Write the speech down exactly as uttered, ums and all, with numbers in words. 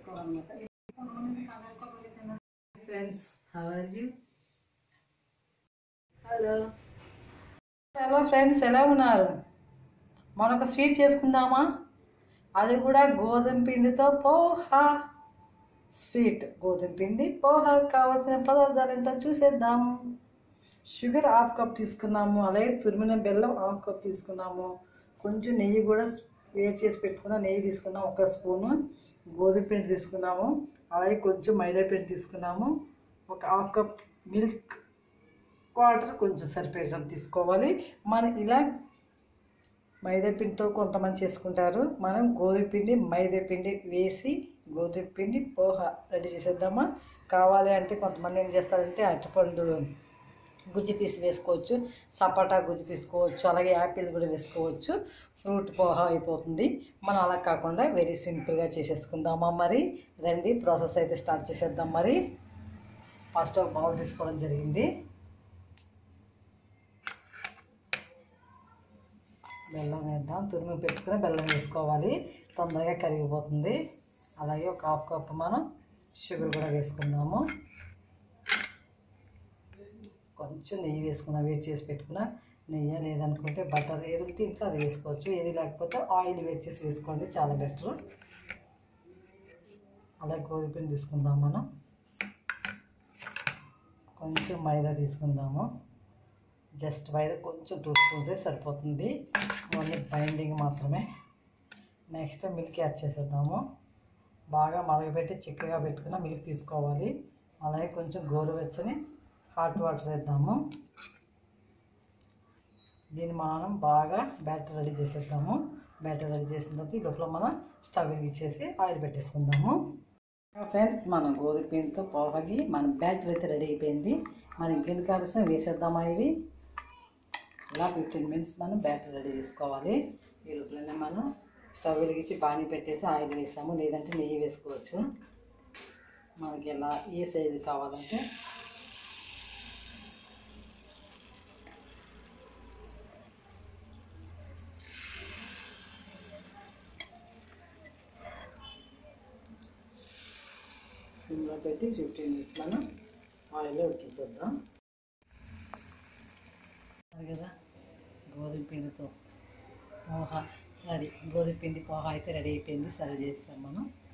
చేసుకోవాలన్నమాట. Friends, how are you? Hello hello friends, ఎలా ఉన్నారు? మనొక స్వీట్ చేసుకుందామా? అది కూడా గోధుమ పిండితో పోహా స్వీట్. గోధుమ పిండి పోహా కావాల్సిన పదార్థాలు ఏంటో చూసేద్దాం. షుగర్ హాఫ్ కప్ తీసుకున్నాము, అలాగే తురిమిన బెల్లం హాఫ్ కప్ తీసుకున్నాము, కొంచెం నెయ్యి కూడా వేడి చేసి పెట్టుకున్న నెయ్యి తీసుకున్నాము, ఒక స్పూను గోధుమ పిండి తీసుకున్నాము, అలాగే కొంచెం మైదా పిండి తీసుకున్నాము, ఒక హాఫ్ కప్ మిల్క్, వాటర్ కొంచెం సరిపోయేటంత తీసుకోవాలి. మనం ఇలా మైదా పిండితో కొంతమంది చేసుకుంటారు, మనం గోధుమ పిండి మైదా పిండి వేసి గోధుమ పిండి పోహా రెడీ చేసేద్దామా. కావాలి అంటే కొంతమంది ఏం చేస్తారంటే అరటిపండు గుజ్జు తీసి వేసుకోవచ్చు, సపోటా గుజ్జు తీసుకోవచ్చు, అలాగే యాపిల్ కూడా వేసుకోవచ్చు. ఫ్రూట్ పోహా అయిపోతుంది. మనం అలా కాకుండా వెరీ సింపుల్గా చేసేసుకుందామా. మరి రండి, ప్రాసెస్ అయితే స్టార్ట్ చేసేద్దాం. మరి ఫస్ట్ ఒక బౌల్ తీసుకోవడం జరిగింది. బెల్లం వేద్దాం. తురిమి పెట్టుకుని బెల్లం వేసుకోవాలి, తొందరగా కరిగిపోతుంది. అలాగే ఒక హాఫ్ కప్ మనం షుగర్ కూడా వేసుకుందాము. కొంచెం నెయ్యి వేసుకున్నా, వేడి చేసి పెట్టుకున్నా నెయ్యి, లేదనుకుంటే బటర్ ఏది ఉంటే ఇంట్లో అది వేసుకోవచ్చు, ఏది లేకపోతే ఆయిల్ వేడి చేసి వేసుకోండి, చాలా బెటరు. అలాగే గోధుమ పిండి తీసుకుందాం. మనం కొంచెం మైదా తీసుకుందాము, జస్ట్ మైదా కొంచెం టూ స్పూన్సే సరిపోతుంది, ఓన్లీ బైండింగ్ మాత్రమే. నెక్స్ట్ మిల్క్ యాడ్ చేసేద్దాము. బాగా మరగపెట్టి చిక్కగా పెట్టుకున్న మిల్క్ తీసుకోవాలి. అలాగే కొంచెం గోరువెచ్చని హాట్ వాటర్ వేద్దాము. దీన్ని మనం బాగా బ్యాటర్ రెడీ చేసేద్దాము. బ్యాటర్ రెడీ చేసిన తర్వాత ఈ లోపల మనం స్టవ్ వెలిగించేసి ఆయిల్ పెట్టేసుకుందాము. ఫ్రెండ్స్, మనం గోధుమ పిండితో పోహకి మన బ్యాటర్ అయితే రెడీ అయిపోయింది. మనం ఇంకెందుకు ఆలస్యం వేసేద్దామా. ఇవి ఇలా ఫిఫ్టీన్ మినిట్స్ మనం బ్యాటర్ రెడీ చేసుకోవాలి. ఈ లోపలనే మనం స్టవ్ వెలిగించి పానీ పెట్టేసి ఆయిల్ వేసాము, లేదంటే నెయ్యి వేసుకోవచ్చు. మనకి ఎలా ఏ సైజు కావాలంటే సిమ్లో పెట్టి ఫిఫ్టీన్ మినిట్స్ మనం ఆయిల్లో ఉడికిద్దాం. అది కదా గోధుమ పిండితో పోహా రెడీ. గోధుమ పిండి పోహా అయితే రెడీ అయిపోయింది. సర్వ్ చేస్తాం మనం.